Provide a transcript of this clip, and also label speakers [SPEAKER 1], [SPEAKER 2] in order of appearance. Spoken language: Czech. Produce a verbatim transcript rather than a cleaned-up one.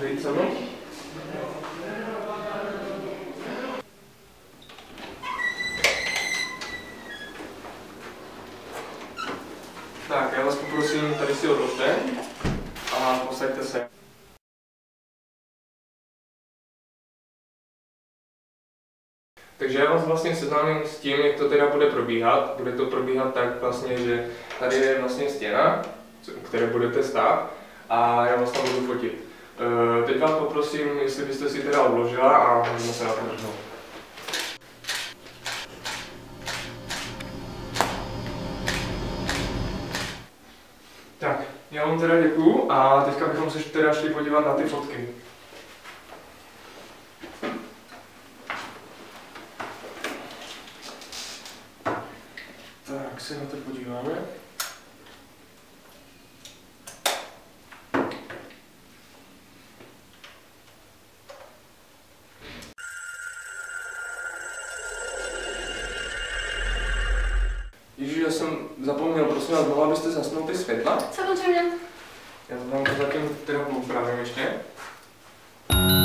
[SPEAKER 1] Pojď se mnou. Tak, já vás poprosím, tady si odložte a posaďte se. Takže já vás vlastně seznámím s tím, jak to teda bude probíhat. Bude to probíhat tak vlastně, že tady je vlastně stěna, u které budete stát a já vás tam budu fotit. Teď vás poprosím, jestli byste si teda odložila a můžeme se na to vrhnout. Tak, já vám teda děkuju a teďka bychom se teda šli podívat na ty fotky. Tak se na to podíváme. Ježíš, já jsem zapomněl, prosím vás, mohla byste zasnout ty světla?
[SPEAKER 2] Samozřejmě.
[SPEAKER 1] Já vám to zatím teda poupravím ještě.